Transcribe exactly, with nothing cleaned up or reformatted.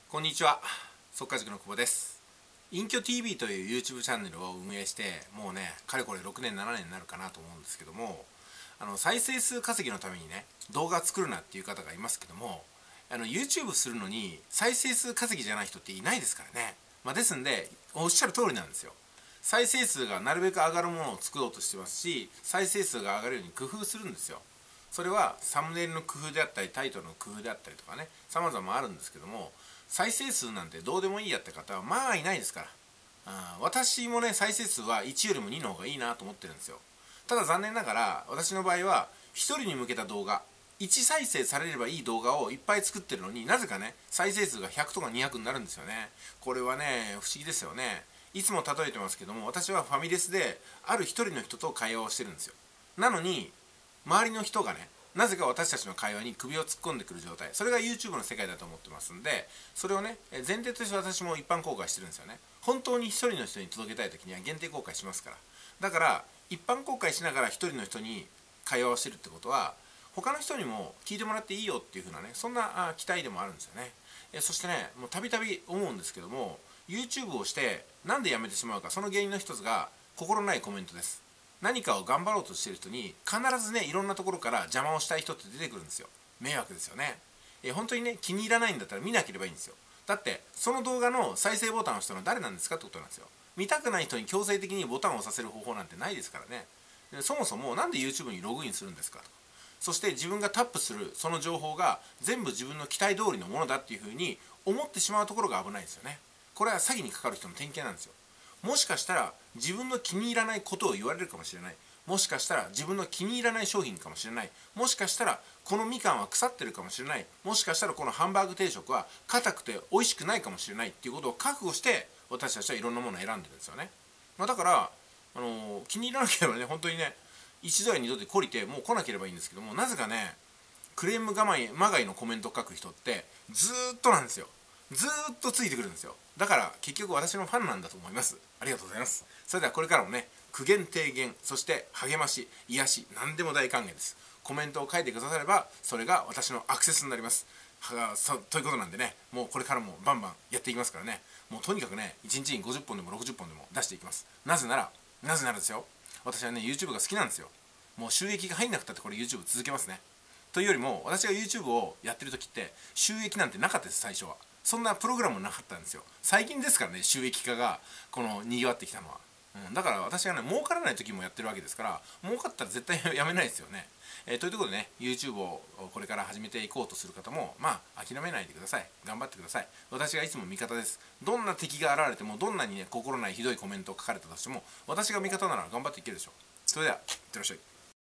こんにちは、速稼塾の久保です。隠居 ティーブイ という YouTube チャンネルを運営してもうね、かれこれろくねんななねんになるかなと思うんですけども、あの再生数稼ぎのためにね、動画作るなっていう方がいますけども、あの YouTube するのに再生数稼ぎじゃない人っていないですからね。まあ、ですんで、おっしゃる通りなんですよ。再生数がなるべく上がるものを作ろうとしてますし、再生数が上がるように工夫するんですよ。それはサムネイルの工夫であったり、タイトルの工夫であったりとかね、様々あるんですけども、再生数なんてどうでもいいやって方はまあいないですから。あ私もね、再生数はいちよりもにの方がいいなと思ってるんですよ。ただ残念ながら私の場合はひとりに向けた動画、いち再生されればいい動画をいっぱい作ってるのに、なぜかね再生数がひゃくとかにひゃくになるんですよね。これはね不思議ですよね。いつも例えてますけども、私はファミレスであるひとりの人と会話をしてるんですよ。なのに周りの人がね、なぜか私たちの会話に首を突っ込んでくる状態、それが YouTube の世界だと思ってますんで、それをね前提として私も一般公開してるんですよね。本当に一人の人に届けたい時には限定公開しますから。だから一般公開しながら一人の人に会話をしてるってことは、他の人にも聞いてもらっていいよっていう風なね、そんな期待でもあるんですよね。えそしてね、もうたびたび思うんですけども、 YouTube をしてなんでやめてしまうか、その原因の一つが心ないコメントです。何かを頑張ろうとしている人に必ずね、いろんなところから邪魔をしたい人って出てくるんですよ。迷惑ですよね。え本当にね、気に入らないんだったら見なければいいんですよ。だってその動画の再生ボタンを押したのは誰なんですかってことなんですよ。見たくない人に強制的にボタンを押させる方法なんてないですからね。でそもそもなんで YouTube にログインするんですかとか、そして自分がタップするその情報が全部自分の期待通りのものだっていうふうに思ってしまうところが危ないですよね。これは詐欺にかかる人の典型なんですよ。もしかしたら自分の気に入らないことを言われるかもしれない。もしかしたら自分の気に入らない商品かもしれない。もしかしたらこのみかんは腐ってるかもしれない。もしかしたらこのハンバーグ定食は硬くて美味しくないかもしれないっていうことを覚悟して私たちはいろんなものを選んでるんですよね。まあ、だから、あのー、気に入らなければね、本当にね、一度や二度で懲りてもう来なければいいんですけども、なぜかね、クレーム我慢まがいのコメントを書く人ってずーっとなんですよ。ずーっとついてくるんですよ。だから結局私のファンなんだと思います。ありがとうございます。それではこれからもね、苦言提言、そして励まし、癒し、何でも大歓迎です。コメントを書いてくださればそれが私のアクセスになります。はそということなんでね、もうこれからもバンバンやっていきますからね。もうとにかくね、いちにちにごじゅっぽんでもろくじゅっぽんでも出していきます。なぜならなぜならですよ、私はね YouTube が好きなんですよ。もう収益が入んなくたってこれ YouTube 続けますね。というよりも、私が YouTube をやってる時って収益なんてなかったです。最初はそんなプログラムもなかったんですよ。最近ですからね、収益化がこのにぎわってきたのは。うん、だから私がね、儲からない時もやってるわけですから、儲かったら絶対やめないですよね。えー、というところでね、 YouTube をこれから始めていこうとする方も、まあ諦めないでください。頑張ってください。私がいつも味方です。どんな敵が現れても、どんなにね心ないひどいコメントを書かれたとしても、私が味方なら頑張っていけるでしょう。それではいってらっしゃい。